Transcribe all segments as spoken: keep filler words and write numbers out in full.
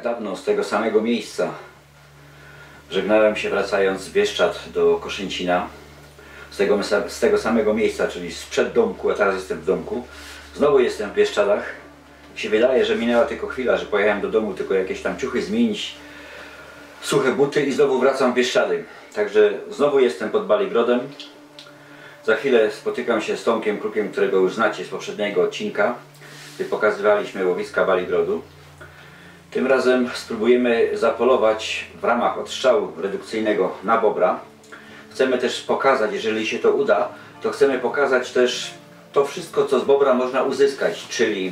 dawno z tego samego miejsca żegnałem się, wracając z Bieszczad do Koszęcina. Z tego, z tego samego miejsca, czyli sprzed domku, a teraz jestem w domku. Znowu jestem w Bieszczadach. Mi się wydaje, że minęła tylko chwila, że pojechałem do domu tylko jakieś tam ciuchy zmienić, suche buty i znowu wracam w Bieszczady. Także znowu jestem pod Baligrodem. Za chwilę spotykam się z Tomkiem Krukiem, którego już znacie z poprzedniego odcinka, gdy pokazywaliśmy łowiska Baligrodu. Tym razem spróbujemy zapolować w ramach odstrzału redukcyjnego na bobra. Chcemy też pokazać, jeżeli się to uda, to chcemy pokazać też to wszystko, co z bobra można uzyskać, czyli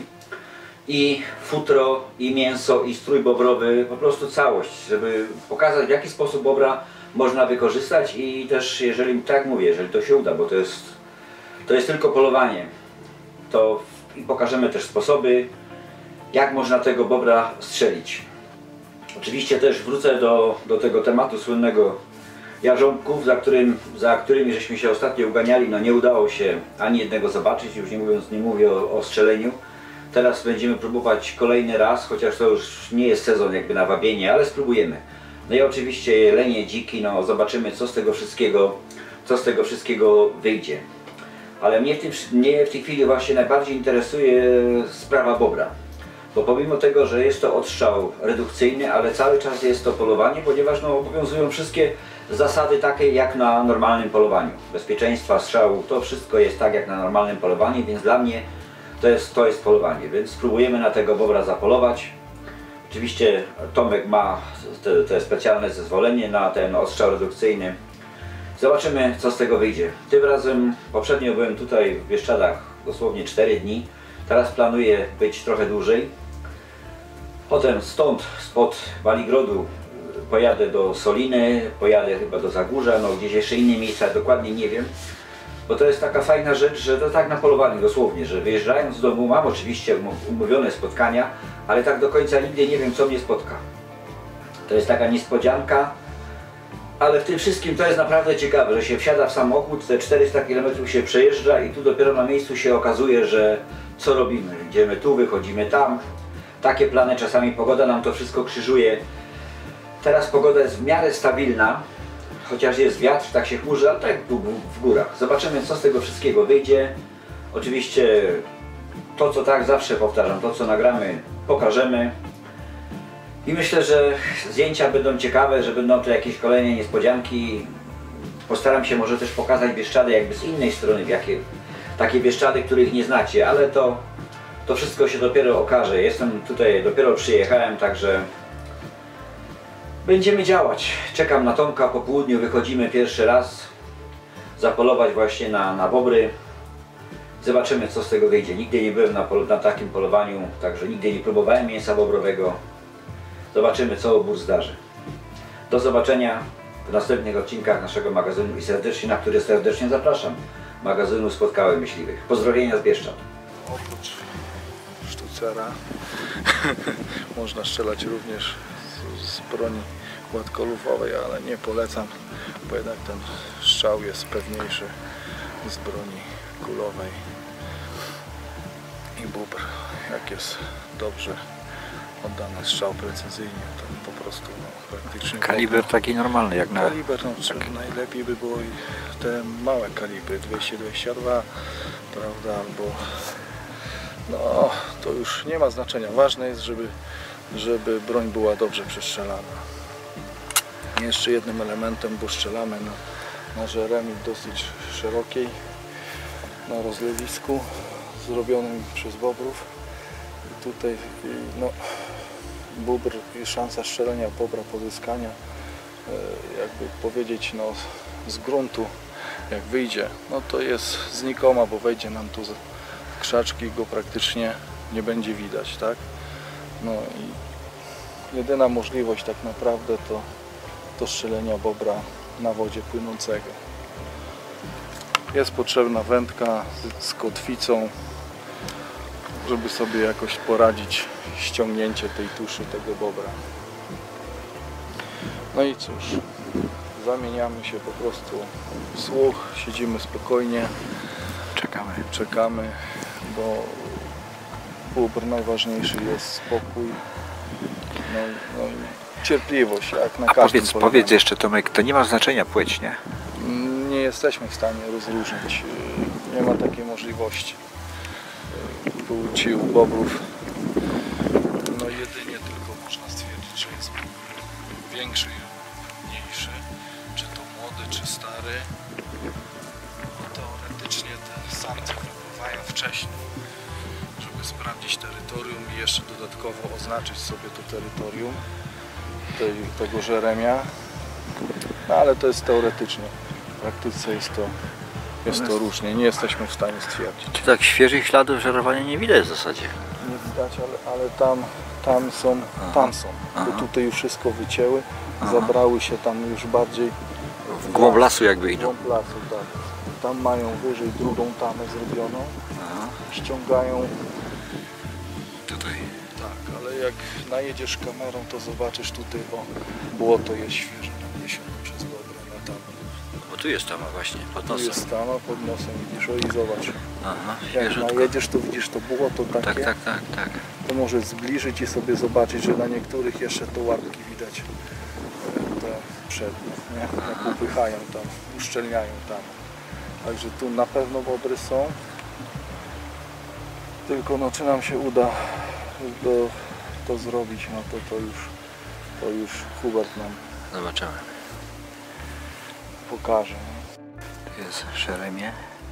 i futro, i mięso, i strój bobrowy, po prostu całość, żeby pokazać, w jaki sposób bobra można wykorzystać i też, jeżeli, tak jak mówię, jeżeli to się uda, bo to jest, to jest tylko polowanie, to i pokażemy też sposoby, jak można tego bobra strzelić. Oczywiście też wrócę do, do tego tematu słynnego jarząbków, za, którym, za którymi żeśmy się ostatnio uganiali. No nie udało się ani jednego zobaczyć, już nie mówiąc, nie mówię o, o strzeleniu. Teraz będziemy próbować kolejny raz, chociaż to już nie jest sezon jakby na wabienie, ale spróbujemy. No i oczywiście jelenie, dziki, no zobaczymy, co z tego wszystkiego, co z tego wszystkiego wyjdzie. Ale mnie w, tym, mnie w tej chwili właśnie najbardziej interesuje sprawa bobra. Bo pomimo tego, że jest to odstrzał redukcyjny, ale cały czas jest to polowanie, ponieważ no, obowiązują wszystkie zasady takie jak na normalnym polowaniu. Bezpieczeństwa, strzału, to wszystko jest tak jak na normalnym polowaniu, więc dla mnie to jest, to jest polowanie. Więc spróbujemy na tego bobra zapolować. Oczywiście Tomek ma te, te specjalne zezwolenie na ten odstrzał redukcyjny. Zobaczymy, co z tego wyjdzie. Tym razem, poprzednio byłem tutaj w Bieszczadach dosłownie cztery dni. Teraz planuję być trochę dłużej. Potem stąd, spod Baligrodu, pojadę do Soliny, pojadę chyba do Zagórza, no gdzieś jeszcze inne miejsca, dokładnie nie wiem. Bo to jest taka fajna rzecz, że to tak na polowaniu dosłownie, że wyjeżdżając z domu mam oczywiście umówione spotkania, ale tak do końca nigdy nie wiem, co mnie spotka. To jest taka niespodzianka, ale w tym wszystkim to jest naprawdę ciekawe, że się wsiada w samochód, te czterysta kilometrów się przejeżdża i tu dopiero na miejscu się okazuje, że co robimy. Idziemy tu, wychodzimy tam. Takie plany, czasami pogoda nam to wszystko krzyżuje. Teraz pogoda jest w miarę stabilna, chociaż jest wiatr, tak się chmurzy, ale tak w górach. Zobaczymy, co z tego wszystkiego wyjdzie. Oczywiście to, co tak zawsze powtarzam, to co nagramy, pokażemy. I myślę, że zdjęcia będą ciekawe, że będą to jakieś kolejne niespodzianki. Postaram się może też pokazać Bieszczady jakby z innej strony, w jakie, takie Bieszczady, których nie znacie, ale to, to wszystko się dopiero okaże. Jestem tutaj, dopiero przyjechałem, także będziemy działać. Czekam na Tomka, po południu wychodzimy pierwszy raz zapolować właśnie na, na bobry. Zobaczymy, co z tego wyjdzie. Nigdy nie byłem na, na takim polowaniu, także nigdy nie próbowałem mięsa bobrowego. Zobaczymy, co obóz zdarzy. Do zobaczenia w następnych odcinkach naszego magazynu i serdecznie, na który serdecznie zapraszam, magazynu Spotkały Myśliwych. Pozdrowienia z Bieszczad. Oprócz sztucera można strzelać również z, z broni gładkolufowej, ale nie polecam, bo jednak ten strzał jest pewniejszy z broni kulowej. I bóbr, jak jest dobrze oddany strzał precyzyjnie, to po prostu no, praktycznie... Kaliber taki normalny jak na... Kaliber, no, tak. Najlepiej by było te małe kalibry, dwieście dwadzieścia dwa, prawda, albo... No, to już nie ma znaczenia. Ważne jest, żeby, żeby broń była dobrze przestrzelana. Jeszcze jednym elementem, bo strzelamy na, na żeremie dosyć szerokiej, na rozlewisku zrobionym przez bobrów. I tutaj no, bóbr i szansa strzelenia bobra, pozyskania, jakby powiedzieć, no, z gruntu, jak wyjdzie, no to jest znikoma, bo wejdzie nam tu w krzaczki, go praktycznie nie będzie widać, tak? No i jedyna możliwość tak naprawdę to, to strzelenia bobra na wodzie płynącego. Jest potrzebna wędka z, z kotwicą, żeby sobie jakoś poradzić ściągnięcie tej tuszy tego bobra. No i cóż, zamieniamy się po prostu w słuch, siedzimy spokojnie, Czekamy. czekamy, bo bóbr najważniejszy jest spokój, No, no, cierpliwość, jak na A każdym powiedz, polowanie. powiedz jeszcze, Tomek, to nie ma znaczenia płeć, nie? Nie jesteśmy w stanie rozróżnić, nie ma takiej możliwości płci u bobrów. No jedynie tylko można stwierdzić, że jest większy lub mniejszy, czy to młody, czy stary. No, teoretycznie te samce wypływają wcześniej, żeby sprawdzić terytorium i jeszcze dodatkowo oznaczyć sobie to terytorium tej, tego żeremia. No, ale to jest teoretycznie. W praktyce jest to, jest to różnie. Nie jesteśmy w stanie stwierdzić. Czy tak świeżych śladów żerowania nie widać w zasadzie? Nie widać, ale, ale tam, tam są, tam są. Bo tutaj już wszystko wycięły, zabrały się tam już bardziej W głąb lasu jakby w idą. głąb lasu, tak. Tam mają wyżej drugą tamę zrobioną, Aha. ściągają. Tutaj. Tak, ale jak najedziesz kamerą, to zobaczysz tutaj, o, błoto jest świeże naniesione przez dobre na tamę. Bo tu jest tama właśnie, pod Tu nosem. jest tama pod nosem, widzisz, o i zobacz. Aha, Jak świeżutko. najedziesz, to widzisz to błoto takie. Tak, tak, tak, tak. To możesz zbliżyć i sobie zobaczyć, że na niektórych jeszcze to łapki widać, e, te przednie, nie? Jak upychają tam, uszczelniają tam. Także tu na pewno bobry są. Tylko no, czy nam się uda to, to zrobić, no to, to już to już Hubert nam Zobaczymy. pokaże. Tu jest szeremie.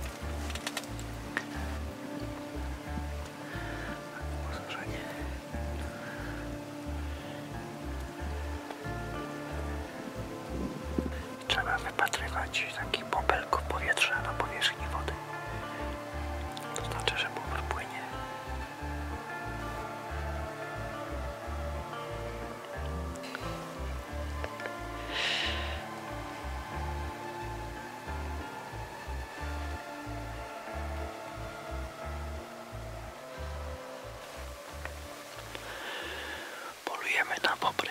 Trzeba wypatrywać takich bąbelków powietrza na powierzchni wody. To znaczy, że bóbr płynie. Polujemy na bobry.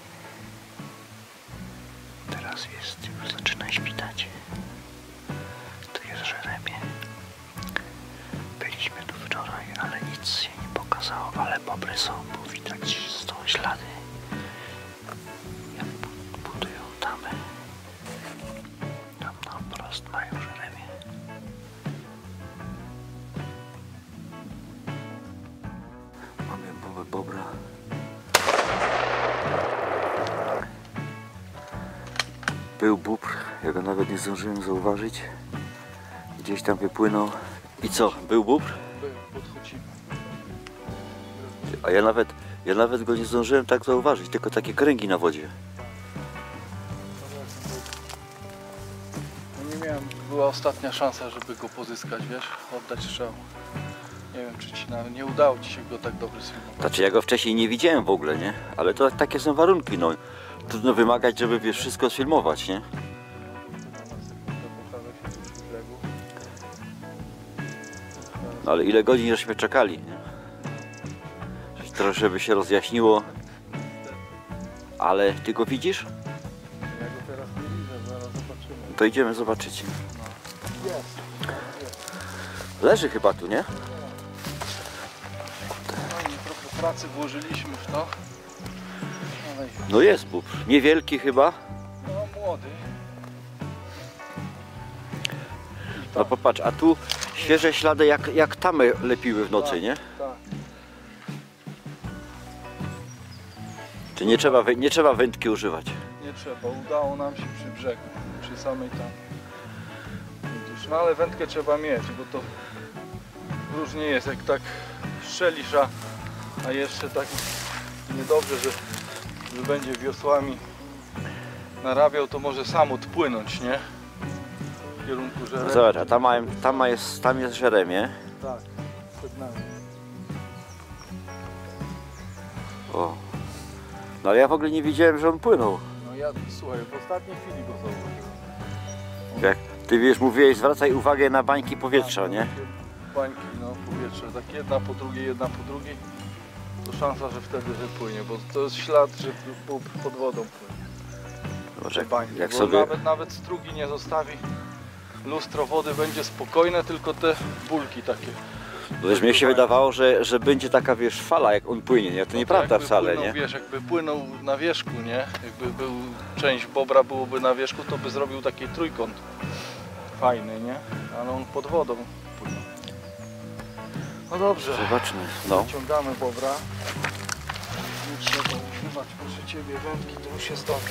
Teraz jest, już zaczyna świtać. Tu jest żeremie. Byliśmy tu wczoraj, ale nic się nie pokazało, ale bobry są, bo widać są ślady, jak budują tamę. Tam na wprost mają żeremie. Mamy bobę bobra. Był bóbr, ja go nawet nie zdążyłem zauważyć. Gdzieś tam wypłynął. I co, był bóbr? Podchodzimy. A ja nawet, ja nawet go nie zdążyłem tak zauważyć, tylko takie kręgi na wodzie. No nie miałem, była ostatnia szansa, żeby go pozyskać, wiesz, oddać strzał. Nie wiem, czy ci nawet nie udało ci się go tak dobrze sfilmować. Znaczy ja go wcześniej nie widziałem w ogóle, nie? Ale to takie są warunki, no. Trudno wymagać, żeby wiesz, wszystko sfilmować, nie? No ale ile godzin żeśmy czekali, nie? Trochę, żeby się rozjaśniło. Ale ty go widzisz? Ja go teraz nie widzę, zaraz zobaczymy. To idziemy zobaczyć. Jest, jest. Leży chyba tu, nie? No i trochę pracy włożyliśmy w to. Ale No jest bóbr. Niewielki chyba. no młody. No popatrz, a tu świeże ślady jak, jak tamy lepiły w nocy, nie? Tak. Czy nie trzeba, wę- nie trzeba wędki używać? Nie trzeba, udało nam się przy brzegu, przy samej tam. Widzisz, no ale wędkę trzeba mieć, bo to różnie jest, jak tak strzelisz, a, a jeszcze tak niedobrze, że, że będzie wiosłami narabiał, to może sam odpłynąć, nie? W kierunku No żeremia. zobacz, a tam, ma, tam, ma jest, tam jest żeremie. Tak, przed nami. O. No ale ja w ogóle nie widziałem, że on płynął. No ja, słuchaj, w ostatniej chwili go zauważyłem. Jak ty wiesz, mówiłeś, zwracaj uwagę na bańki powietrza, nie? Bańki, no powietrze, tak jedna po drugiej, jedna po drugiej, to szansa, że wtedy wypłynie, bo to jest ślad, że bóbr pod wodą płynie. Zobacz, Te jak, bańki, jak bo sobie... nawet, nawet strugi nie zostawi, lustro wody będzie spokojne, tylko te bulki takie Bo wiesz, mnie się wydawało, że, że będzie taka, wiesz, fala, jak on płynie, nie? To No nieprawda jakby wcale, płynął, nie? Wiesz, jakby płynął na wierzchu, nie? Jakby był, część bobra byłoby na wierzchu, to by zrobił taki trójkąt fajny, nie? Ale on pod wodą płynął. No dobrze, Zobaczmy, no. ciągamy bobra. Nie trzeba używać, proszę Ciebie, wędki, to już jest dobrze.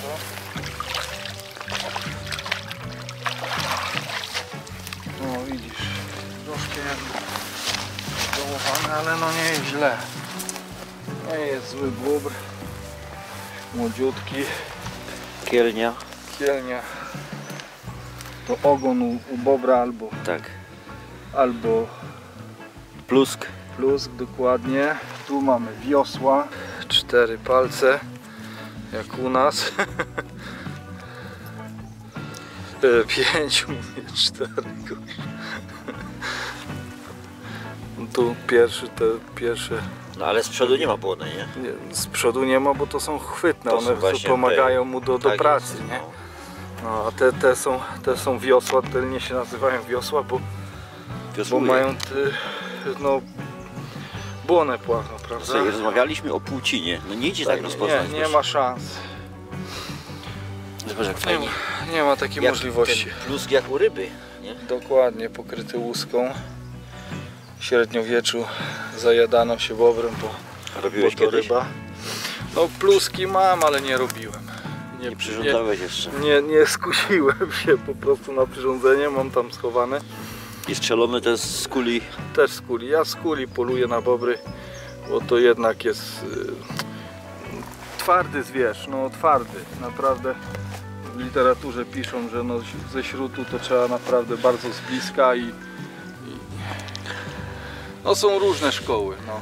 No widzisz, troszkę jakby załowane, ale no nie jest źle. Nie jest zły bóbr. Młodziutki. Kielnia. Kielnia. To ogon u, u bobra albo, Tak. albo Plusk. plusk, dokładnie. Tu mamy wiosła. Cztery palce, jak u nas. E, Pięć, mówię, cztery. Tu pierwszy, te pierwsze. No ale z przodu nie ma błony, nie? Nie, z przodu nie ma, bo to są chwytne, To one są właśnie pomagają te- mu do, do tak pracy, jest, nie? no. No, a te, te, są, te są wiosła, tylnie się nazywają wiosła, bo, bo Wiosłuje. mają ty, no, błonę płachną, prawda? Sobie rozmawialiśmy o płcinie, no nie idzie tak, rozpoznać. nie, nie wiesz. ma szans. Zobacz jak Nie fajnie. ma, nie ma takiej Jak możliwości. ten plusk jak u ryby, nie? Dokładnie, pokryty łuską. W średniowieczu zajadano się bobrem, bo, Robiłeś bo to kiedyś? ryba. No pluski mam, ale nie robiłem. Nie przyrządzałeś jeszcze. Nie, nie skusiłem się po prostu na przyrządzenie, mam tam schowane. I strzelony ten z kuli. Też z kuli. Ja z kuli poluję na bobry, bo to jednak jest y, twardy zwierz, no twardy. Naprawdę w literaturze piszą, że no, ze śrutu to trzeba naprawdę bardzo z bliska i, i no są różne szkoły. No.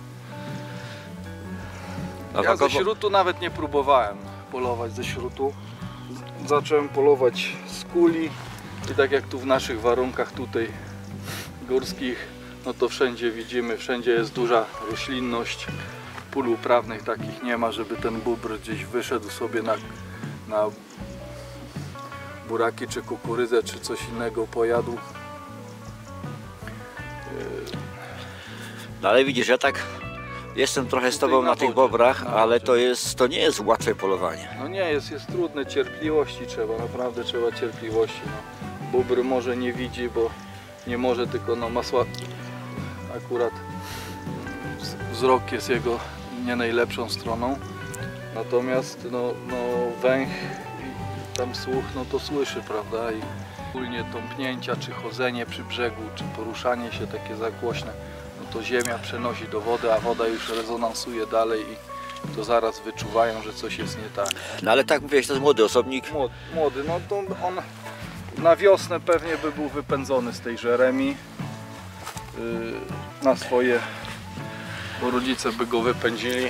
A Ja ze wagowo- śrutu nawet nie próbowałem polować ze śrutu. Zacząłem polować z kuli i tak jak tu w naszych warunkach tutaj górskich, no to wszędzie widzimy, wszędzie jest duża roślinność. Pól uprawnych takich nie ma, żeby ten bóbr gdzieś wyszedł sobie na, na buraki czy kukurydzę czy coś innego pojadł. No ale widzisz, ja tak jestem trochę z Tutaj tobą na na tych wodzie, bobrach, na ale wodzie. to jest, to nie jest łatwe polowanie. No nie jest, jest trudne, cierpliwości trzeba, naprawdę trzeba cierpliwości. No. Bóbr może nie widzi, bo nie może, tylko no masła, akurat wz- wzrok jest jego nie najlepszą stroną. Natomiast no, no węch i tam słuch, no to słyszy, prawda? I ogólnie tąpnięcia, czy chodzenie przy brzegu, czy poruszanie się takie zagłośne, no to ziemia przenosi do wody, a woda już rezonansuje dalej i to zaraz wyczuwają, że coś jest nie tak. No ale tak mówiłeś, to jest młody osobnik. Młody, młody no to on na wiosnę pewnie by był wypędzony z tej Jeremii yy, na swoje, bo rodzice by go wypędzili.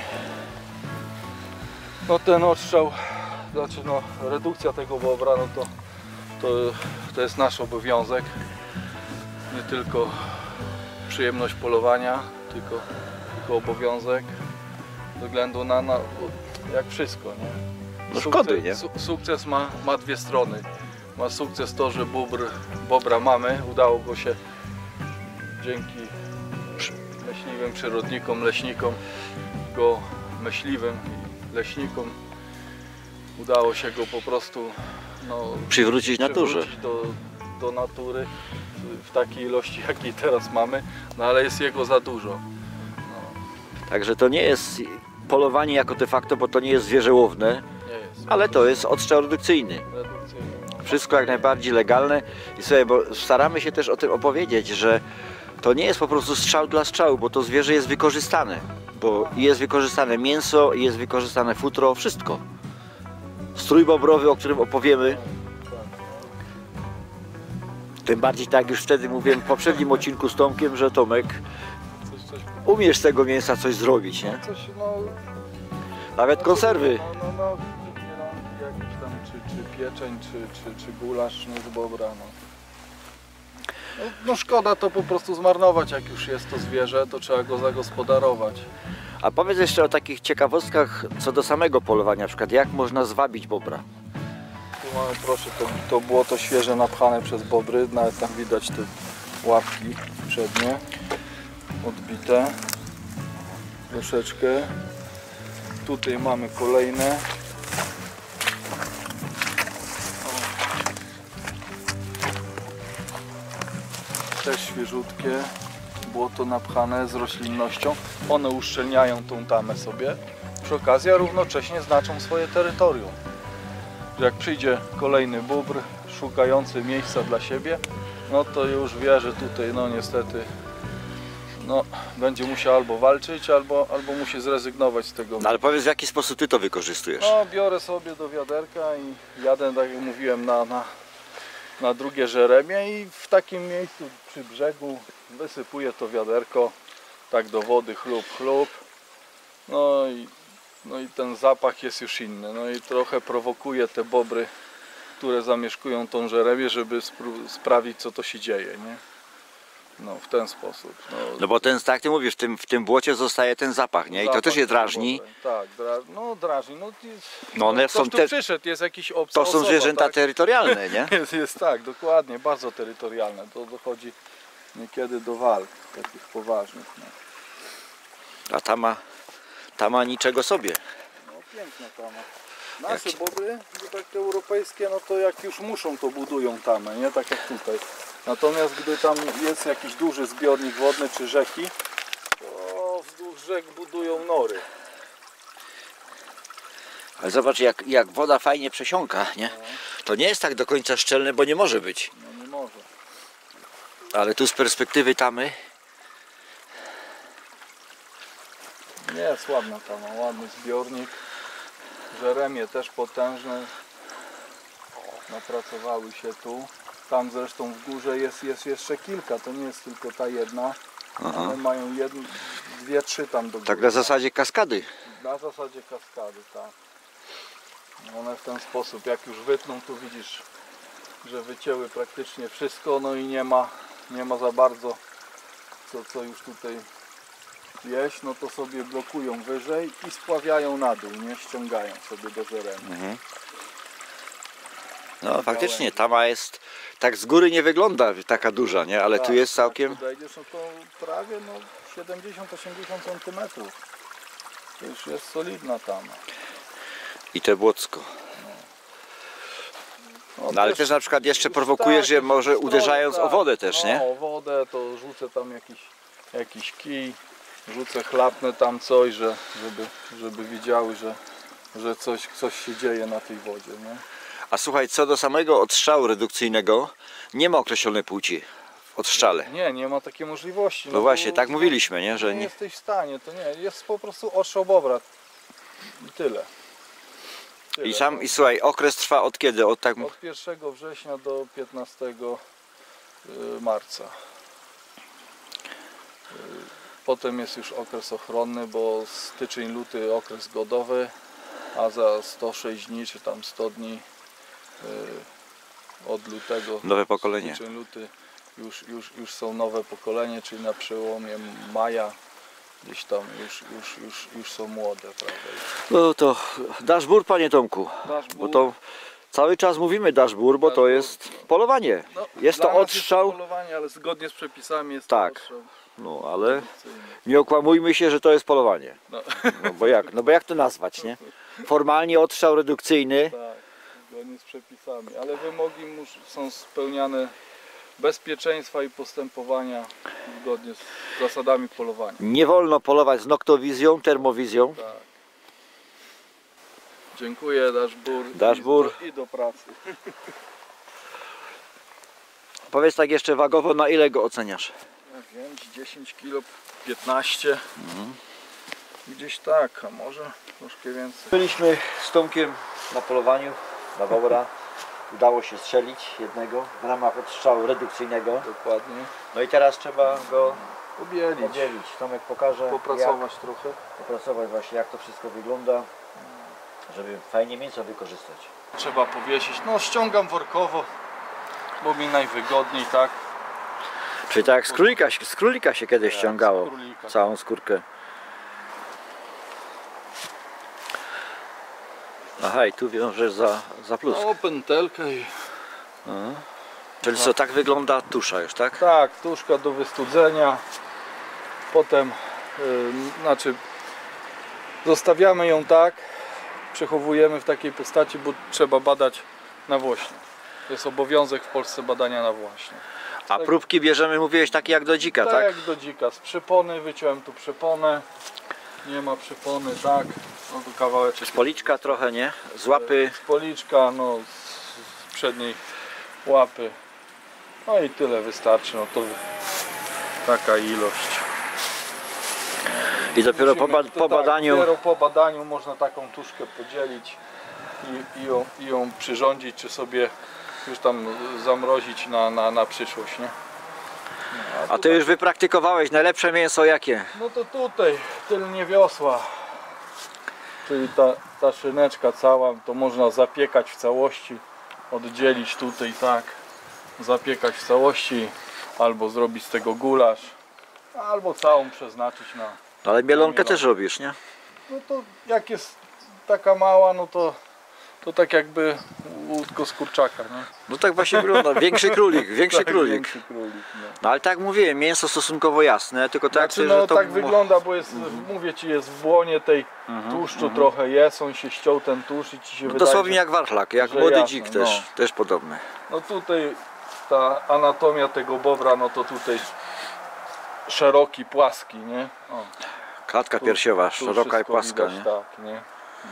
No ten odstrzał, znaczy no redukcja tego bobra, no to, to, to jest nasz obowiązek. Nie tylko przyjemność polowania, tylko, tylko obowiązek. Ze względu na, na jak wszystko, nie? No szkody, nie? Su sukces ma, ma dwie strony. Ma sukces to, że bóbr, bobra mamy. Udało go się dzięki myśliwym przyrodnikom, leśnikom, go myśliwym i leśnikom udało się go po prostu no, Przywrócić naturze. przywrócić do, do natury w takiej ilości, jakiej teraz mamy, no ale jest jego za dużo. Także to nie jest polowanie jako de facto, bo to nie jest zwierzę łowne, Nie jest. ale to jest odstrzał redukcyjny. Redukcyjny, no. Wszystko jak najbardziej legalne i sobie, bo staramy się też o tym opowiedzieć, że to nie jest po prostu strzał dla strzału, bo to zwierzę jest wykorzystane, bo jest wykorzystane mięso, jest wykorzystane futro, wszystko. Strój bobrowy, o którym opowiemy, tym bardziej tak jak już wtedy mówiłem w poprzednim odcinku z Tomkiem, że Tomek, Coś, coś, umiesz z tego mięsa coś zrobić, nie? coś, no, Nawet konserwy. No, no, no, no jakiś tam, czy, czy pieczeń, czy, czy, czy gulasz no, z bobra, no. No, no szkoda to po prostu zmarnować, jak już jest to zwierzę, to trzeba go zagospodarować. A powiedz jeszcze o takich ciekawostkach co do samego polowania, na przykład jak można zwabić bobra. Tu mamy, proszę, to, to błoto świeże napchane przez bobry, nawet tam widać te łapki przednie. odbite troszeczkę. Tutaj mamy kolejne. O. Też świeżutkie. Błoto napchane z roślinnością. One uszczelniają tą tamę sobie. Przy okazji, a równocześnie znaczą swoje terytorium. Że jak przyjdzie kolejny bóbr szukający miejsca dla siebie, no to już wie, że tutaj no niestety no, będzie musiał albo walczyć, albo, albo musi zrezygnować z tego. No ale powiedz, w jaki sposób ty to wykorzystujesz? No, biorę sobie do wiaderka i jadę, tak jak mówiłem, na, na, na drugie Żeremie i w takim miejscu przy brzegu wysypuję to wiaderko tak do wody, chlub, chlub. No i, no i ten zapach jest już inny. No i trochę prowokuje te bobry, które zamieszkują tą Żeremię, żeby sprawić, co to się dzieje, nie? No, w ten sposób. No, No bo ten, tak ty mówisz, w tym, w tym błocie zostaje ten zapach, nie? I to zapach też je tej drażni. bobry. Tak, dra no drażni. No, jest, No one ktoś są tu te- przyszedł, jest jakiś obcy To są osoba, zwierzęta tak? terytorialne, nie? Jest, jest tak, dokładnie, bardzo terytorialne. To dochodzi niekiedy do walk takich poważnych. No, A ta ma, ta ma niczego sobie. no piękna tama. Nasze Jak- bobry, tak te europejskie, no to jak już muszą, to budują tamę, nie? Tak jak tutaj. Natomiast gdy tam jest jakiś duży zbiornik wodny czy rzeki, to wzdłuż rzek budują nory. Ale zobacz, jak, jak woda fajnie przesiąka, nie? To nie jest tak do końca szczelne, bo nie może być. No nie może. Ale tu z perspektywy tamy, Nie, sławna tama, ładny zbiornik. Żeremie też potężne. Napracowały się tu. Tam zresztą w górze jest, jest jeszcze kilka, to nie jest tylko ta jedna. Aha. One mają jedno, dwie, trzy tam do góry. tak na zasadzie kaskady. Na zasadzie kaskady, tak. One w ten sposób, jak już wytną, tu widzisz, że wycięły praktycznie wszystko, no i nie ma, nie ma za bardzo co, co już tutaj jeść, no to sobie blokują wyżej i spławiają na dół, nie ściągają sobie do Żeremi. Mhm. No faktycznie, tama jest, tak z góry nie wygląda taka duża, nie? Ale tu Tak, jest całkiem... Jak podejdziesz, no to prawie no, siedemdziesiąt do osiemdziesięciu centymetrów. To już jest solidna tama. I te błocko. No ale też na przykład jeszcze już prowokujesz tak, je może już uderzając tak, o wodę też, no, nie? o wodę to rzucę tam jakiś, jakiś kij, rzucę, chlapnę tam coś, że, żeby, żeby widziały, że, że coś, coś się dzieje na tej wodzie, nie? A słuchaj, co do samego odstrzału redukcyjnego, nie ma określonej płci w odstrzale. Nie, nie ma takiej możliwości. No właśnie, bo- tak mówiliśmy, nie? Że nie nie... jesteś w stanie, to nie, jest po prostu ostrzał bobra. I tyle. Tyle. I sam, i słuchaj, okres trwa od kiedy? Od tak... Od pierwszego września do piętnastego marca. Potem jest już okres ochronny, bo styczeń, luty okres godowy, a za sto sześć dni czy tam sto dni od lutego, Nowe pokolenie. styczeń, luty już, już, już są nowe pokolenie, czyli na przełomie maja gdzieś tam już, już, już, już są młode, prawda? No to dasz bór, panie Tomku, Dasz bo bór. to cały czas mówimy dasz bór, bo Dasz to bór. jest polowanie. No, Jest dla to nas odstrzał, Jest to polowanie, ale zgodnie z przepisami jest Tak. to odstrzał no ale produkcyjny. nie okłamujmy się, że to jest polowanie. No. No bo jak, no bo jak to nazwać, nie? Formalnie odstrzał redukcyjny, Tak, zgodnie z przepisami, ale wymogi mus, są spełniane bezpieczeństwa i postępowania zgodnie z zasadami polowania. nie wolno polować z noktowizją, termowizją. Tak. Dziękuję, dasz bór. Dasz i, bór. I do pracy. Powiedz tak jeszcze wagowo, na ile go oceniasz? Ja wiem, dziesięć kilo, piętnaście. Gdzieś tak, a może troszkę więcej. Byliśmy z Tomkiem na polowaniu na wawra. Udało się strzelić jednego w ramach odstrzału redukcyjnego. Dokładnie. No i teraz trzeba go Pobielić. podzielić. Tomek pokaże, Popracować jak, trochę. popracować właśnie jak to wszystko wygląda, żeby fajnie mięso wykorzystać. Trzeba powiesić. No ściągam workowo, bo mi najwygodniej, tak? Czyli tak jak z królika, z królika się kiedyś Jak ściągało z królika. całą skórkę. Aha, i tu wiążesz za, za plus. No, pętelkę i... Czyli co, tak wygląda tusza już, tak? Tak, tuszka do wystudzenia. potem, y, znaczy zostawiamy ją tak, przechowujemy w takiej postaci, bo trzeba badać nawłośnie. To jest obowiązek w Polsce badania nawłośnie. A próbki bierzemy, mówiłeś, takie jak do dzika, Tak tak? jak do dzika, z przepony, wyciąłem tu przeponę, nie ma przepony, tak, no tu kawałeczek Policzka trochę, nie? Z łapy. z policzka, no z, z przedniej łapy, no i tyle wystarczy, no to taka ilość. I dopiero po, Musimy- ba to po tak, badaniu. Dopiero po badaniu można taką tuszkę podzielić i, i, ją, i ją przyrządzić, czy sobie już tam zamrozić na, na, na przyszłość, nie? No, A ty już wypraktykowałeś najlepsze mięso jakie? No to tutaj, tylnie wiosła, czyli ta, ta szyneczka cała, to można zapiekać w całości, oddzielić tutaj tak, zapiekać w całości, albo zrobić z tego gulasz, albo całą przeznaczyć na... Ale mielonkę mielonkę. też robisz, nie? No to jak jest taka mała, no to, to tak jakby łódko z kurczaka, nie? No tak właśnie wygląda. Większy królik, większy Tak, królik. większy królik, no. No ale tak jak mówiłem, mięso stosunkowo jasne, tylko tak, Znaczy, że no to tak mo- wygląda, bo jest, mówię ci, jest w błonie tej Mhm, tłuszczu trochę jest, on się ściął ten tłuszcz i ci się no wydaje, dosłownie że... jak warchlak, jak że młody jasne, dzik no. też, też podobny. No tutaj ta anatomia tego bobra, no to tutaj szeroki, płaski, nie? O, Klatka tu- piersiowa, tu szeroka i wszystko płaska, widać, nie? Tak, nie?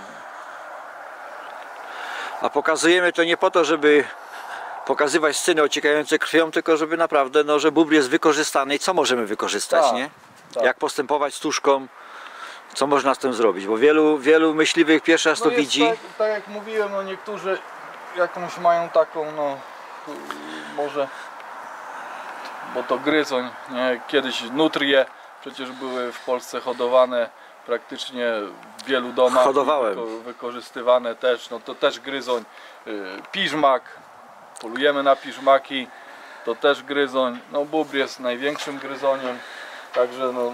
A pokazujemy to nie po to, żeby pokazywać sceny ociekające krwią, tylko żeby naprawdę, no, że bóbr jest wykorzystany i co możemy wykorzystać, Tak, nie? tak. Jak postępować z tuszką, co można z tym zrobić, bo wielu, wielu myśliwych pierwszy raz No to jest widzi. Tak, tak jak mówiłem, no niektórzy jakąś mają taką, no y, może, bo to gryzoń, nie? Kiedyś nutrie przecież były w Polsce hodowane praktycznie w wielu domach. Hodowałem. Wyko- wykorzystywane też, no to też gryzoń, y, piżmak, polujemy na piżmaki, to też gryzoń, no bóbr jest największym gryzoniem, także no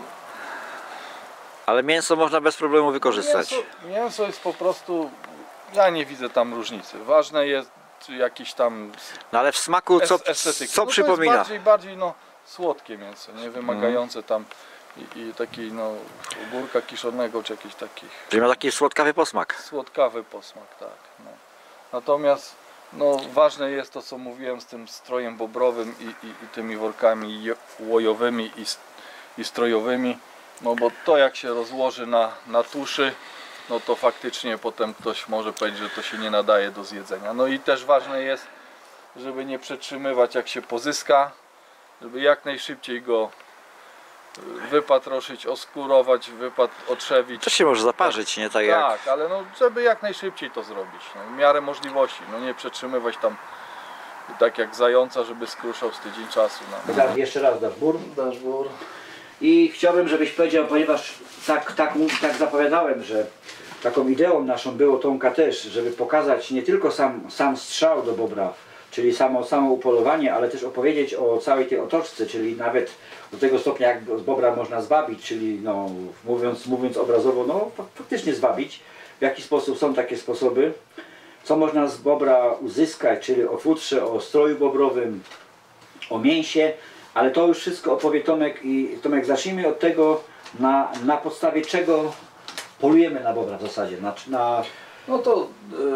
Ale mięso można bez problemu wykorzystać. Mięso, mięso jest po prostu, ja nie widzę tam różnicy. Ważne jest czy jakiś tam No ale w smaku co, es, estetyki. co no to przypomina? jest bardziej, bardziej no, słodkie mięso, nie wymagające tam i, i taki no ogórka kiszonego czy jakiś takich Czyli ma taki słodkawy posmak. słodkawy posmak, tak. No. Natomiast no, ważne jest to, co mówiłem z tym strojem bobrowym i, i, i tymi workami jo- łojowymi i, s- i strojowymi, no bo to jak się rozłoży na, na tuszy, no to faktycznie potem ktoś może powiedzieć, że to się nie nadaje do zjedzenia. No i też ważne jest, żeby nie przetrzymywać jak się pozyska, żeby jak najszybciej go y, wypatroszyć, oskurować, wypat otrzewić. Też się może zaparzyć, nie? Tak jak... Tak, ale no, żeby jak najszybciej to zrobić, no, w miarę możliwości, no nie przetrzymywać tam tak jak zająca, żeby skruszał z tydzień czasu. No. Jeszcze raz dasz bór. Dasz wór. I chciałbym, żebyś powiedział, ponieważ tak, tak, mów- tak zapowiadałem, że taką ideą naszą było Tomka też, żeby pokazać nie tylko sam, sam strzał do bobra, czyli samo, samo upolowanie, ale też opowiedzieć o całej tej otoczce, czyli nawet do tego stopnia jak z bobra można zwabić, czyli no, mówiąc, mówiąc obrazowo, no faktycznie zwabić, w jaki sposób są takie sposoby, co można z bobra uzyskać, czyli o futrze, o stroju bobrowym, o mięsie, ale to już wszystko opowie Tomek i Tomek, zacznijmy od tego, na, na podstawie czego polujemy na bobra w zasadzie, na, na No to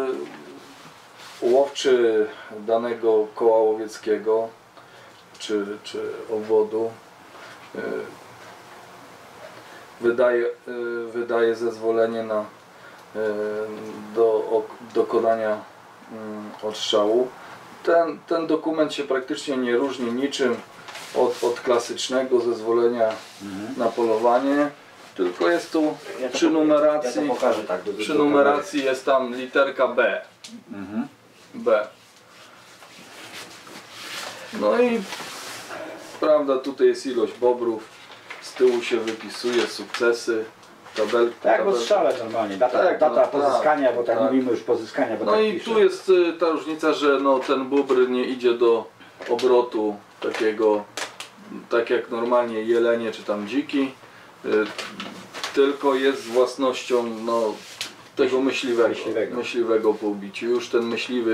y, łowczy danego koła łowieckiego czy, czy obwodu y, wydaje, y, wydaje zezwolenie na y, do ok, dokonania y, odstrzału. Ten, ten dokument się praktycznie nie różni niczym od, od klasycznego zezwolenia Mhm. na polowanie, tylko jest tu Ja to przy po- numeracji ja to pokażę tak do, do, przy do numeracji jest tam literka B. kamery. Mhm. B. No i prawda, tutaj jest ilość bobrów, z tyłu się wypisuje sukcesy, tabelki. Tak, bo tabelki. strzelać normalnie, data, Tak, data no, pozyskania, tak, bo tak, tak. mówimy już pozyskania, bo No tak i pisze. tu jest y, ta różnica, że no, ten bóbr nie idzie do obrotu takiego, tak jak normalnie jelenie czy tam dziki, y, tylko jest własnością no, tego myśliwego, Myśliwego. myśliwego po ubiciu. Już ten myśliwy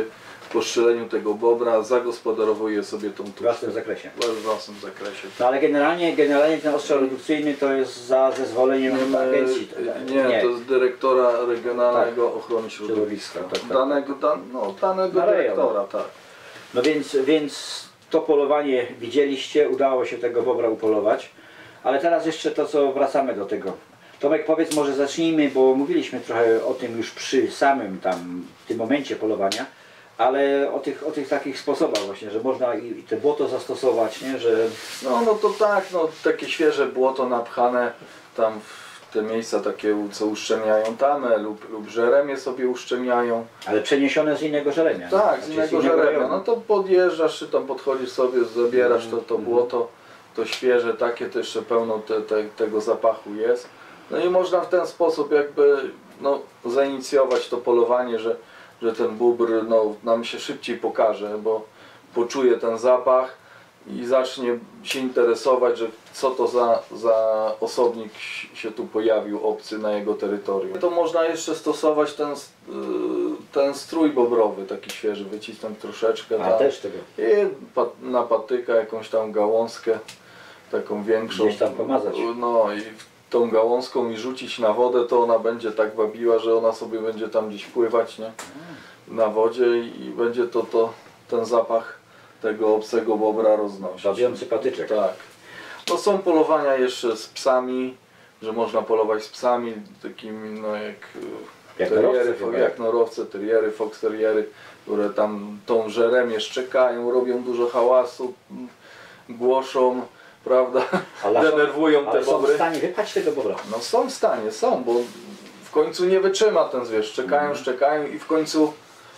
po strzeleniu tego bobra zagospodarowuje sobie tą W tuczkę własnym zakresie. w własnym zakresie. No ale generalnie, generalnie ten ostrzał redukcyjny to jest za zezwoleniem agencji. Nie, nie, to z dyrektora Regionalnego Ochrony Środowiska. Środowiska, tak, tak, Danego, dan, no, danego Na rejon. dyrektora, tak. No więc, więc to polowanie widzieliście, udało się tego bobra upolować, ale teraz jeszcze to, co wracamy do tego. Tomek, powiedz, może zacznijmy, bo mówiliśmy trochę o tym już przy samym tam tym momencie polowania, ale o tych, o tych takich sposobach właśnie, że można i, i te błoto zastosować, nie, że... No, no to tak, no, takie świeże błoto napchane tam w te miejsca takie, co uszczelniają tamę lub, lub żeremie sobie uszczelniają. Ale przeniesione z innego żeremia. Tak, z Znaczy innego żeremia. rejonu. No to podjeżdżasz, czy tam podchodzisz sobie, zabierasz to, to Mhm. błoto, to świeże, takie to jeszcze pełno te, te, tego zapachu jest. No i można w ten sposób jakby no, zainicjować to polowanie, że, że ten bóbr no, nam się szybciej pokaże, bo poczuje ten zapach i zacznie się interesować, że co to za, za osobnik się tu pojawił, obcy na jego terytorium. To można jeszcze stosować ten, ten strój bobrowy, taki świeży, wycisnąć troszeczkę. A tam. też tego. I pa- na patyka jakąś tam gałązkę, taką większą. Gdzieś tam pomazać. No i tą gałązką i rzucić na wodę, to ona będzie tak wabiła, że ona sobie będzie tam gdzieś pływać, nie? Na wodzie i będzie to, to ten zapach tego obcego bobra roznosić. Bawiący patyczek. Tak. No są polowania jeszcze z psami, że można polować z psami takimi no jak, Jak teriery, norowce fo- chyba. jak norowce, teriery, fox teriery, które tam tą żeremię szczekają, robią dużo hałasu, m, głoszą, prawda, Ale są- denerwują te Ale są w bobry. stanie wypać tego bobra. No są w stanie, są, bo w końcu nie wytrzyma ten zwierz, szczekają, Mhm. szczekają i w końcu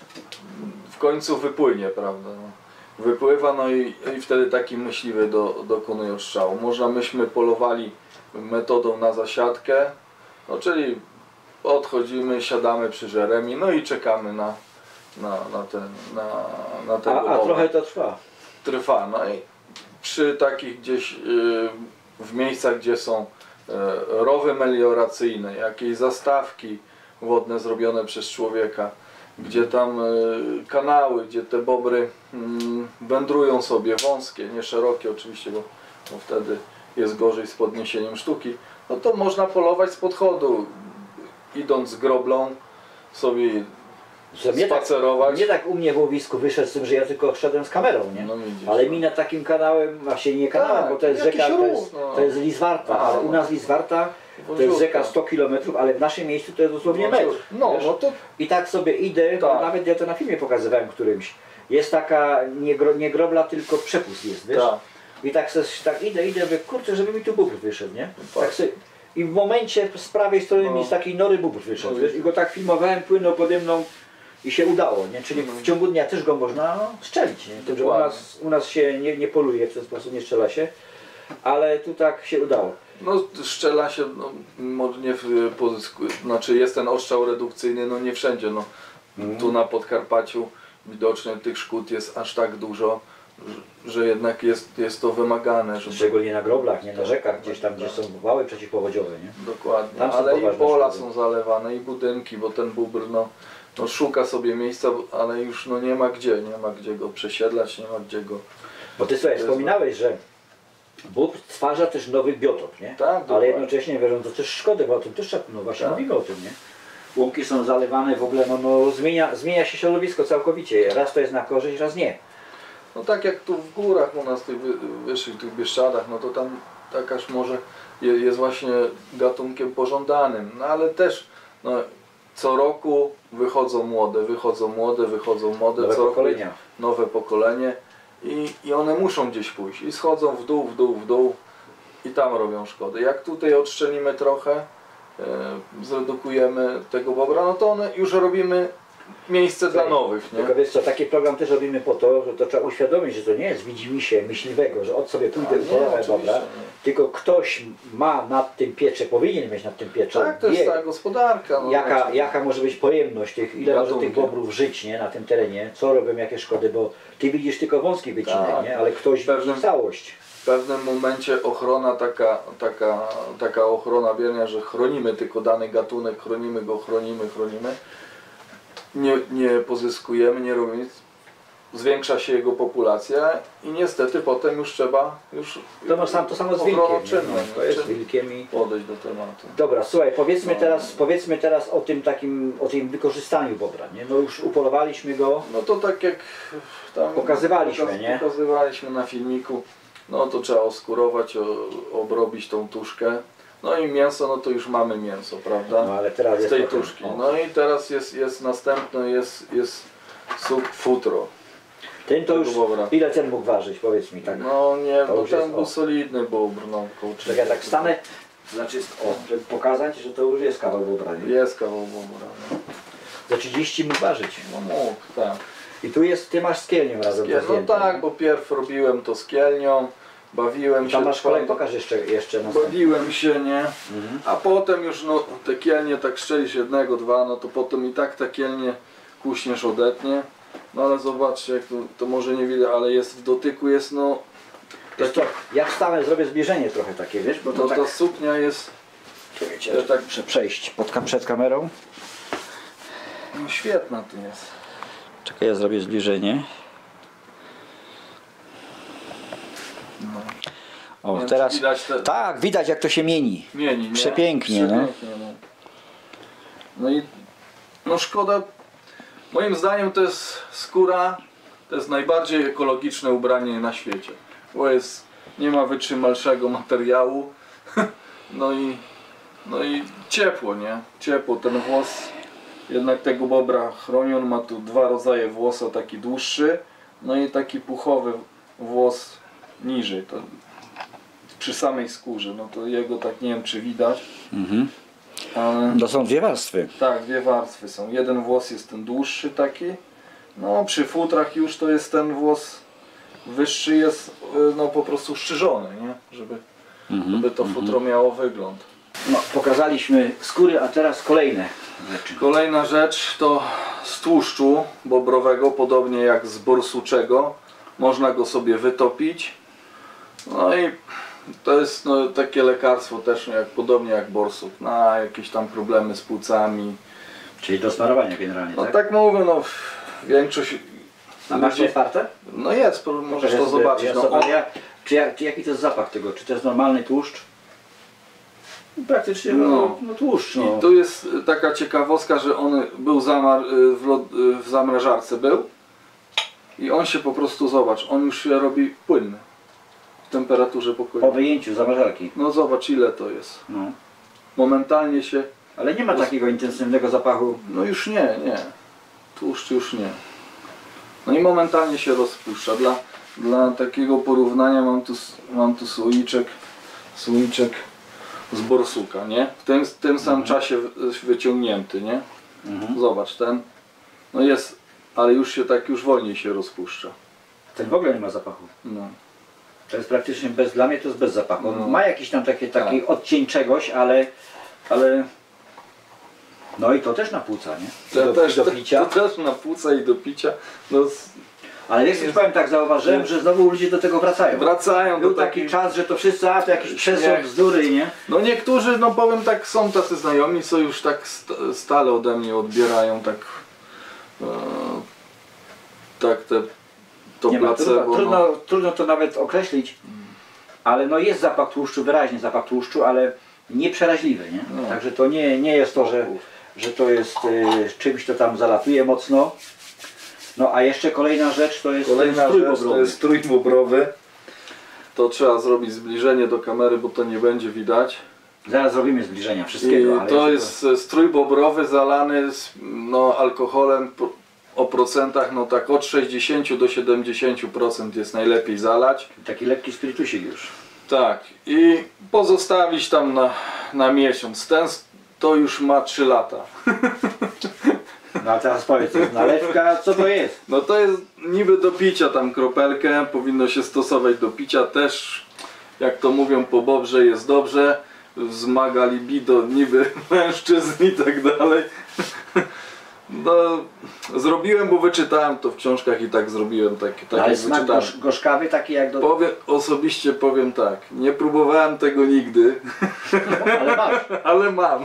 w końcu wypłynie, prawda. No. Wypływa, no i, i wtedy taki myśliwy do, dokonuje strzału. Można myśmy polowali metodą na zasiadkę, no czyli odchodzimy, siadamy przy żeremi, no i czekamy na, na, na, ten, na, na tego A, a bobra. trochę to trwa. Trwa, no i przy takich gdzieś yy, w miejscach, gdzie są yy, rowy melioracyjne, jakieś zastawki wodne zrobione przez człowieka, gdzie tam yy, kanały, gdzie te bobry yy, wędrują sobie, wąskie, nie szerokie oczywiście, bo, bo wtedy jest gorzej z podniesieniem sztuki, no to można polować z podchodu, idąc groblą sobie Że mnie tak, spacerować. mnie tak u mnie w łowisku wyszedł z tym, że ja tylko szedłem z kamerą, nie? No widzisz, Ale no. mi nad takim kanałem, właśnie nie kanałem, Tak, bo to jest jakiś rzeka, to jest, rów, no. to jest Lizwarta, A, ale u nas Lizwarta to jest Wąziutka. rzeka sto kilometrów, ale w naszym miejscu to jest dosłownie metr. No, wiesz? no to I tak sobie idę, bo Tak. nawet ja to na filmie pokazywałem którymś. Jest taka, nie, gro, nie grobla, tylko przepust jest, wiesz? tak. I tak, se, tak idę, idę, mówię, kurczę, żeby mi tu bóbr wyszedł, nie? Tak. Tak se, I w momencie z prawej strony No. mi z takiej nory bóbr wyszedł, No wiesz? I go tak filmowałem, płynął pode mną i się udało, nie? Czyli Mhm. w ciągu dnia też go można strzelić, nie? Tym, że u Dokładnie. nas, u nas się nie, nie poluje w ten sposób, nie strzela się, ale tu tak się udało. No strzela się, no, może nie w pozysku, znaczy jest ten ostrzał redukcyjny, no nie wszędzie, no. Tu na Podkarpaciu widocznie tych szkód jest aż tak dużo, że, że jednak jest, jest to wymagane, żeby... Szczególnie na groblach, nie na rzekach, gdzieś tam, gdzie są wały przeciwpowodziowe, nie? Dokładnie, Tam są ale i poważne pola szkody. są zalewane, i budynki, bo ten bóbr no, no szuka sobie miejsca, ale już no nie ma gdzie, nie ma gdzie go przesiedlać, nie ma gdzie go... Bo ty sobie jest- wspominałeś, że bóbr stwarza też nowy biotop, nie? Tak, ale dokładnie. jednocześnie wierzą to też szkody, bo o tym też trzeba- no właśnie Tak. mówimy o tym, nie? Łąki są zalewane, w ogóle no, no, zmienia, zmienia się środowisko całkowicie. Raz to jest na korzyść, raz nie. No tak jak tu w górach u nas, tych wy- wyższych, tych Bieszczadach, no to tam takaż może je- jest właśnie gatunkiem pożądanym, no ale też no, co roku wychodzą młode, wychodzą młode, wychodzą młode, Nowe co roku pokolenia. jest nowe pokolenie i, i one muszą gdzieś pójść i schodzą w dół, w dół, w dół i tam robią szkody. Jak tutaj odszczelimy trochę, e, zredukujemy tego bobra, no to one już robimy miejsce dla nowych, nie? Tylko wiesz co, taki program też robimy po to, że to trzeba uświadomić, że to nie jest widzimisię myśliwego, że od sobie pójdę A i nie, polewę oczywiście, dobra, nie. tylko ktoś ma nad tym pieczę, powinien mieć nad tym pieczę, Tak, to jest wie, cała gospodarka. No, jaka, znaczy, jaka może być pojemność tych, ile może tych Gatunkiem. bobrów żyć, nie, na tym terenie, co robią, jakie szkody, bo ty widzisz tylko wąski wycinek, Tak. nie, ale ktoś Pewnym- widzi całość. w pewnym momencie ochrona taka, taka, taka ochrona biernia, że chronimy tylko dany gatunek, chronimy go, chronimy, chronimy. Nie, nie pozyskujemy, nie robimy nic. zwiększa się jego populacja i niestety potem już trzeba już To, no, sam, to samo z ochroną wilkiem. czynną, nie? No, to jest czyn- wilkiem i... podejść do tematu. Dobra, słuchaj, powiedzmy No. teraz, powiedzmy teraz o tym takim, o tym wykorzystaniu bobra, nie? No już upolowaliśmy go, No to tak jak tam Pokazywaliśmy, nie? Pokazywaliśmy na filmiku, no to trzeba oskurować, o, obrobić tą tuszkę. No i mięso, no to już mamy mięso, prawda? no ale teraz Z jest tej potem- tuszki. o. No i teraz jest, jest następne, jest, jest suk futro. Ten to już, Bobra. ile ten mógł ważyć, powiedz mi tak. No nie, To bo już ten jest, był o. solidny bobr, no koło Tak ja tak stanę, znaczy, o, żeby pokazać, że to już jest kawał bobra, nie? Jest kawał bobra. No, Za trzydzieści mógł ważyć. no mógł, tak. I tu jest, ty masz z kielnią razem Skiel, to no zdjęte, tak, nie? bo pierw robiłem to z kielnią, bawiłem Tam się. masz kolej, fajnie- pokaż jeszcze, jeszcze następny. Bawiłem się, nie? Mhm. A potem już no, te kielnie tak strzelisz jednego, dwa, no to potem i tak te kielnie kuśniesz odetnie. No ale zobaczcie, jak to, to może nie widać, ale jest w dotyku, jest no... Wiesz Tak, co, ja wstanę, zrobię zbliżenie trochę takie, wiesz, bo to no tak... ta suknia jest Czekajcie, to tak- muszę przejść pod, kam- przed kamerą. no, świetna tu jest. Czekaj, ja zrobię zbliżenie. No. O, Nie wiem, teraz... czy widać te... Tak, widać jak to się mieni. Mieni, nie? Przepięknie, no. Przepięknie, no. No i no szkoda, moim zdaniem to jest skóra, to jest najbardziej ekologiczne ubranie na świecie, bo jest, nie ma wytrzymalszego materiału, no i, no i ciepło, nie? Ciepło, ten włos, jednak tego bobra chroni, on ma tu dwa rodzaje włosa, taki dłuższy, no i taki puchowy włos niżej, to przy samej skórze, no to jego tak nie wiem czy widać, Mhm. ale... To są dwie warstwy. Tak, dwie warstwy są. Jeden włos jest ten dłuższy taki. No przy futrach już to jest ten włos wyższy, jest y, no po prostu strzyżony, nie? Żeby, Mhm. żeby to futro miało wygląd. No, pokazaliśmy skóry, a teraz kolejne rzeczy. Kolejna rzecz to z tłuszczu bobrowego, podobnie jak z borsuczego. Można go sobie wytopić. No i to jest no, takie lekarstwo też jak, podobnie jak borsuk, na jakieś tam problemy z płucami. Czyli do smarowania generalnie, No tak? tak mówię, no większość... A masz to otwarte? No jest, po- możesz Ja to sobie- zobaczyć. Ja No, sobie, on, ja, czy, ja, czy jaki to jest zapach tego? Czy to jest normalny tłuszcz? Praktycznie no, No. no tłuszcz. No. I tu jest taka ciekawostka, że on był zamar, w, lod, w zamrażarce był i on się po prostu, zobacz, on już się robi płynny w temperaturze Po pokoju. wyjęciu zamrażarki. No zobacz ile to jest. No. Momentalnie się, Ale nie ma takiego intensywnego zapachu. no już nie, nie. Tłuszcz już nie. No i momentalnie się rozpuszcza. Dla, dla takiego porównania mam tu, mam tu słoiczek, słoiczek z borsuka, nie? W tym, w tym samym czasie wy- wyciągnięty, nie? Mhm. Zobacz, ten, no jest, ale już się tak, już wolniej się rozpuszcza. Ten w ogóle nie ma zapachu. No. To jest praktycznie bez, dla mnie to jest bez zapachu. On No. ma jakiś tam taki, taki Tak. odcień czegoś, ale, ale... No i to też na płuca, nie? To, do, też, do to, picia. to też na płuca i do picia. No, z- Ale wiesz, już powiem tak, zauważyłem, że znowu ludzie do tego wracają. wracają Był do taki takich... czas, że to wszyscy, a to jakiś przesąd, Śmiech. bzdury, nie? No niektórzy, no powiem tak, są tacy znajomi, co już tak st stale ode mnie odbierają tak e, tak te to Nie ma, placebo. trudno, no. trudno, trudno to nawet określić, ale no jest zapach tłuszczu, wyraźnie zapach tłuszczu, ale nieprzeraźliwy, nie? No. Także to nie, nie jest to, że, że to jest y, czymś, to tam zalatuje mocno. No a jeszcze kolejna rzecz to jest Kolejna strój rzecz to bobrowy. jest strój bobrowy. To trzeba zrobić zbliżenie do kamery, bo to nie będzie widać. Zaraz zrobimy zbliżenia I wszystkiego, ale to jeszcze jest strój bobrowy zalany z, no, alkoholem po- o procentach, no tak od sześćdziesięciu do siedemdziesięciu procent jest najlepiej zalać. taki lekki spirytusik już. Tak, i pozostawić tam na, na miesiąc. Ten s- to już ma trzy lata. No a teraz powiedz, to jest nalewka, co to jest? No to jest niby do picia tam kropelkę, powinno się stosować do picia też, jak to mówią po bobrze jest dobrze, wzmaga libido niby mężczyzn i tak dalej. No, zrobiłem, bo wyczytałem to w książkach i tak zrobiłem, tak, tak Ale jak smak wyczytałem. gorzk- gorzkawy taki jak do... Powiem, osobiście powiem tak, nie próbowałem tego nigdy, Ale masz. ale mam.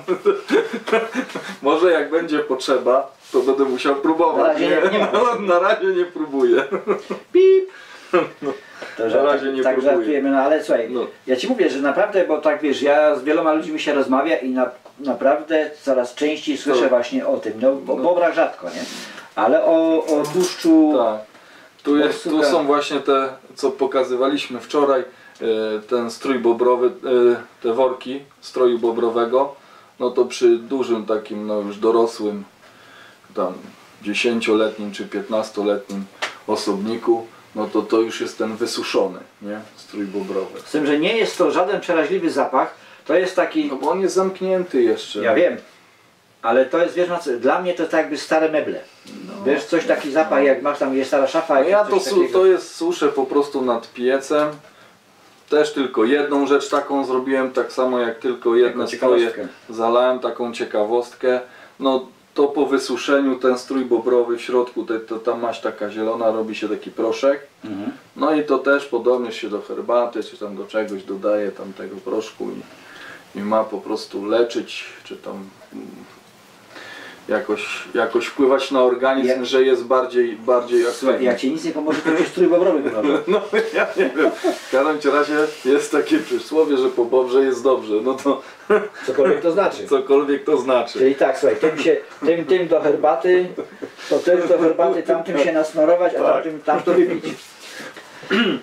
Może jak będzie potrzeba, to będę musiał próbować. Na razie nie- nie ma. No, na razie nie próbuję. Pip. To Na że razie tak, nie tak próbuję. żartujemy, no ale słuchaj, No. ja Ci mówię, że naprawdę, bo tak wiesz, ja z wieloma ludźmi się rozmawia i na, naprawdę coraz częściej słyszę To- właśnie o tym, no o bobrach rzadko, nie? Ale o, o tłuszczu... Tak. Tu, jest, tu Borsuka. są właśnie te, co pokazywaliśmy wczoraj, e, ten strój bobrowy, e, te worki stroju bobrowego, no to przy dużym takim, no już dorosłym, tam dziesięcioletnim czy piętnastoletnim osobniku, no to to już jest ten wysuszony, nie? Strój bobrowy. Z tym, że nie jest to żaden przeraźliwy zapach, to jest taki... No bo on jest zamknięty jeszcze. Ja wiem, ale to jest, wiesz, no, co, dla mnie to tak jakby stare meble. Wiesz, coś taki zapach, jak masz tam, jest stara szafa. No jak ja coś to, su- takiego. to jest suszę po prostu nad piecem. Też tylko jedną rzecz taką zrobiłem, tak samo jak tylko jedne Taką stroje ciekawostkę. zalałem, taką ciekawostkę. No to po wysuszeniu ten strój bobrowy w środku, to, to tam maść taka zielona, robi się taki proszek. Mhm. No i to też podobnie się do herbaty, czy tam do czegoś dodaje tam tego proszku i, i ma po prostu leczyć, czy tam mm, jakoś, jakoś wpływać na organizm, Ja- że jest bardziej, bardziej Słuchaj, aktywny. jak Ci nic nie pomoże, to Ci strój bobrowy wygląda. No ja nie wiem, w każdym razie jest takie przysłowie, że po bobrze jest dobrze, no to Cokolwiek to znaczy. cokolwiek to znaczy. Czyli tak, słuchaj, tym, się, tym, tym do herbaty, to też do herbaty, tamtym się nasmarować, a Tak. tamtym, tamto wypić. Yy,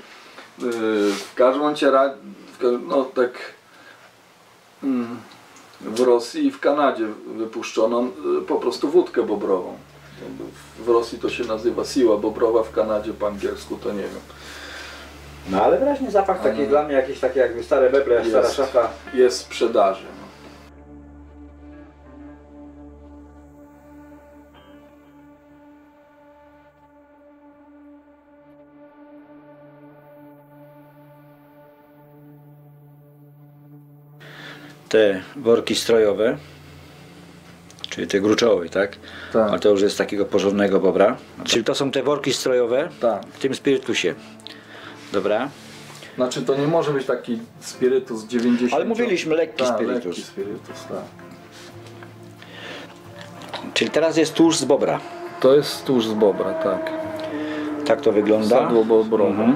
W każdym razie, ra- w ka- no tak mm, w Rosji i w Kanadzie wypuszczono y, po prostu wódkę bobrową. W Rosji to się nazywa siła bobrowa, w Kanadzie po angielsku to nie wiem. No ale wyraźnie zapach taki Mm. dla mnie, jakieś takie jakby stare meble, stara Jest. szafa. Jest w sprzedaży. No. Te worki strojowe, czyli te gruczołe, tak? Tak. A to już jest takiego porządnego bobra. Czyli to są te worki strojowe Tak. w tym spirytusie. Dobra. Znaczy to nie może być taki spirytus dziewięćdziesiąt. Ale mówiliśmy lekki tak, spirytus. Lekki spirytus, tak. Czyli teraz jest tłuszcz z bobra. To jest tłuszcz z bobra, tak. Tak to wygląda. Sadło bobrowe. Mhm.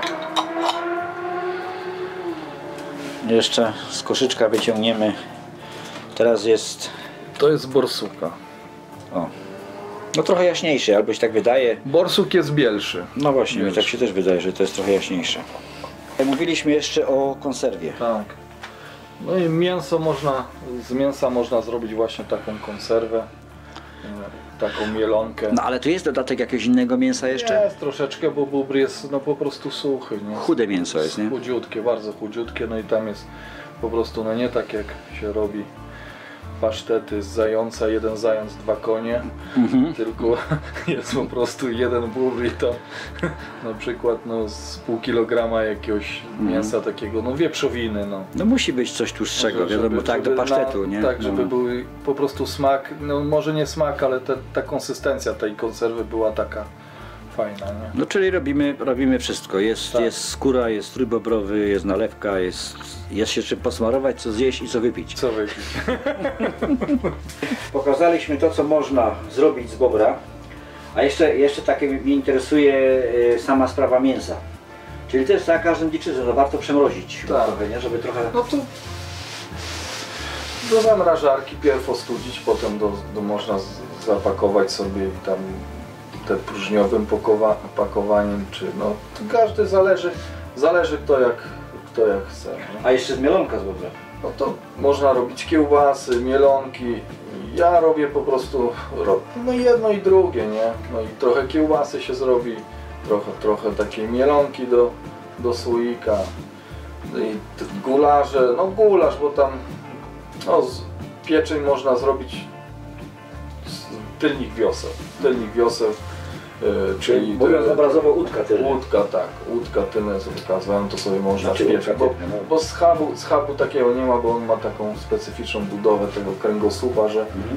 Jeszcze z koszyczka wyciągniemy. Teraz jest, To jest borsuka. o, no trochę jaśniejszy, albo się tak wydaje. Borsuk jest bielszy. No właśnie, mi Bielszy. tak się też wydaje, że to jest trochę jaśniejsze. Mówiliśmy jeszcze o konserwie. Tak. No i mięso można, z mięsa można zrobić właśnie taką konserwę, e, taką mielonkę. No ale tu jest dodatek jakiegoś innego mięsa jeszcze? Jest troszeczkę, bo bóbr jest no po prostu suchy, nie? Chude mięso jest, nie? Chudziutkie, bardzo chudziutkie, no i tam jest po prostu, no nie tak jak się robi pasztety z zająca, jeden zając, dwa konie, Mhm. tylko jest po prostu jeden bóbr i to na przykład no z pół kilograma jakiegoś mięsa takiego, no wieprzowiny, no. No musi być coś tłuszczego, Żeby- wiadomo, tak, do żeby pasztetu, na, nie? Tak, żeby No. był po prostu smak, no może nie smak, ale te, ta konsystencja tej konserwy była taka fajna, nie? No czyli robimy, robimy wszystko. Jest, Tak. jest skóra, jest strój bobrowy, jest nalewka, jest, jest się czym posmarować, co zjeść i co wypić. Co wypić? Pokazaliśmy to, co można zrobić z bobra. A jeszcze, jeszcze takie mnie interesuje e, sama sprawa mięsa. Czyli też za każdym dziczyzną, to warto przemrozić Tak. trochę, nie? Żeby trochę... No to do zamrażarki pierw ostudzić, potem do, do można z, zapakować sobie i tam te próżniowym pokowa, pakowaniem, czy no to każdy zależy, zależy kto jak, kto jak chce. Nie? A jeszcze z mielonka z bobra. No to można robić kiełbasy, mielonki. Ja robię po prostu ro, no jedno i drugie, nie? No i trochę kiełbasy się zrobi, trochę, trochę takiej mielonki do, do słoika. No i t- gularze, no gulasz, bo tam no, z pieczeń można zrobić z tylnych wioseł. Tylnych wioseł, yy, czyli Mówiąc obrazowo, łódka tyle. łódka, tak, łódka tylne sobie pokazałem, to sobie można Znaczy śpiewać, łódka bo, tylne, no. bo schabu, schabu takiego nie ma, bo on ma taką specyficzną budowę tego kręgosłupa, że, Mhm.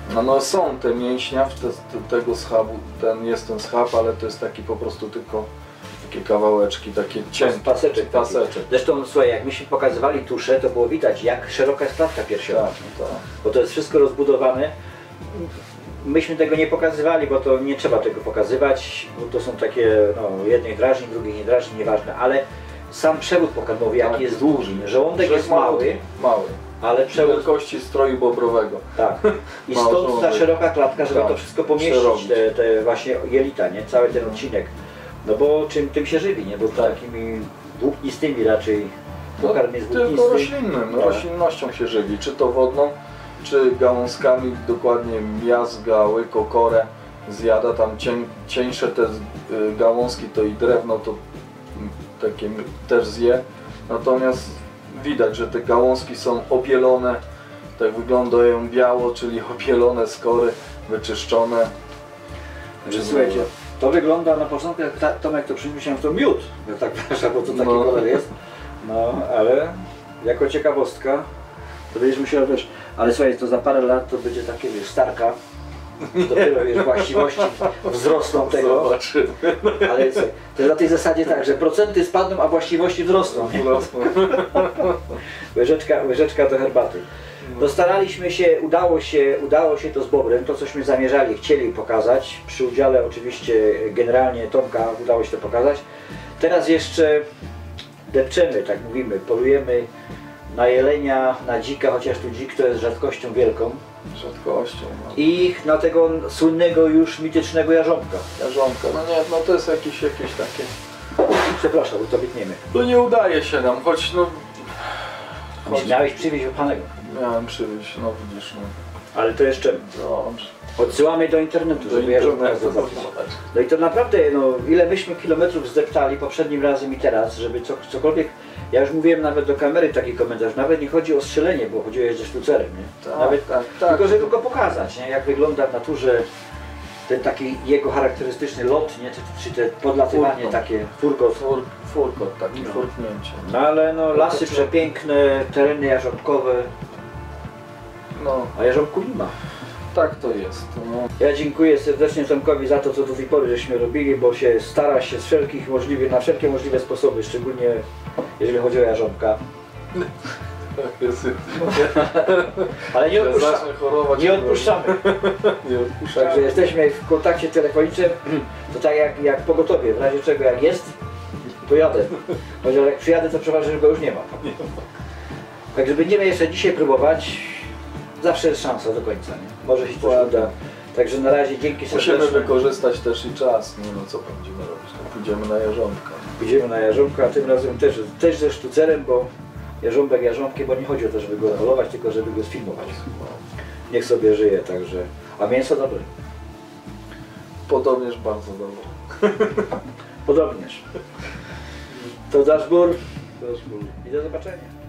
No, no są te mięśnia w te, te, tego schabu, ten jest ten schab, ale to jest taki po prostu tylko takie kawałeczki, takie cienkie, Paseczek. paseczek. Zresztą słuchaj, jak myśmy pokazywali tuszę, to było widać, jak szeroka jest klatka piersiowa. Tak, no tak. Bo to jest wszystko rozbudowane. Myśmy tego nie pokazywali, bo to nie trzeba tego pokazywać, bo to są takie, no, jednych drażni, drugich nie drażni, nieważne, ale sam przewód pokarmowy, jaki Tak, jest długi. Żołądek Że jest mały, Mały. ale przewód... Wielkości stroju bobrowego. Tak. I Mało stąd ta żołądek. szeroka klatka, żeby Tak. to wszystko pomieścić, Przerobić. te, te właśnie jelita, nie? Cały ten odcinek. No bo czym tym się żywi, nie? Bo Tak. takimi włóknistymi raczej pokarm jest Tylko włóknisty. roślinnym, Tak. roślinnością się żywi, czy to wodną, czy gałązkami, dokładnie miazga, łyko, korę zjada, tam cień, cieńsze te y, gałązki to i drewno to mm, takie m- też zje, natomiast widać, że te gałązki są obielone, tak wyglądają biało, czyli obielone z kory, wyczyszczone. Że słuchajcie, to wygląda na początku, jak ta, Tomek to przyniósł, to miód, że tak proszę, bo to taki No. kolor jest. No, ale jako ciekawostka, to będziesz musiał, wiesz, ale słuchaj, to za parę lat to będzie takie, wiesz, starka, dopiero, wiesz, właściwości wzrosną tego, Zobaczymy. ale słuchaj, to jest na tej zasadzie tak, że procenty spadną, a właściwości wzrosną. Nie? Łyżeczka, łyżeczka do herbaty. No staraliśmy się, udało się, udało się to z bobrem, to cośmy zamierzali, chcieli pokazać, przy udziale oczywiście generalnie Tomka udało się to pokazać. Teraz jeszcze depczemy, tak mówimy, polujemy na jelenia, na dzika, chociaż tu dzik to jest rzadkością wielką, Rzadkością. No. i na tego słynnego już mitycznego jarząbka. Jarząbka, no nie, no to jest jakieś, jakieś takie... Przepraszam, bo to wytniemy. No nie udaje się nam, choć no... Choć Miałeś przywieźć wypanego, miałem przywieźć, no widzisz, no. ale to jeszcze Dobrze. odsyłamy do internetu, żeby jarząbka zobaczyć. No i to naprawdę, no ile myśmy kilometrów zdeptali poprzednim razem i teraz, żeby co, cokolwiek, ja już mówiłem nawet do kamery taki komentarz, nawet nie chodzi o strzelenie, bo chodziło ze sztucerem, nie? Tak, Nawet, tak, tak. tylko żeby go pokazać, nie? Jak wygląda w naturze ten taki jego charakterystyczny lot, nie? Czy, czy te podlatywanie Furkot. takie, furkot. Fur, furkot, takie No. furknięcie. No ale no lasy przepiękne, tereny jarząbkowe, No, a jarząbku nie ma. tak to jest. No. Ja dziękuję serdecznie Tomkowi za to, co do tej pory żeśmy robili, bo się stara się z wszelkich możliwych, na wszelkie możliwe sposoby, szczególnie jeżeli chodzi o jarząbka. Ale nie, Jak odpuszcza, zacznę chorować, nie odpuszczamy. Nie odpuszczamy. Także jesteśmy w kontakcie telefonicznym, to tak jak, jak pogotowie, w razie czego jak jest, to jadę. Chociaż jak przyjadę, to przeważnie, że go już nie ma. Także będziemy jeszcze dzisiaj próbować. Zawsze jest szansa do końca, nie? Może się coś Dokładnie. uda. Także na razie dzięki Musimy serdeczne. wykorzystać też i czas. Nie no co będziemy robić? No, pójdziemy na jarząbka. Idziemy na jarząbka, a tym razem też, też ze sztucerem, bo jarząbek jarząbkiem, bo nie chodzi o to, żeby go polować, tylko żeby go sfilmować. Niech sobie żyje, także. A mięso dobre. Podobnież bardzo dobre. Podobnież. To dasz gór Też był. i do zobaczenia.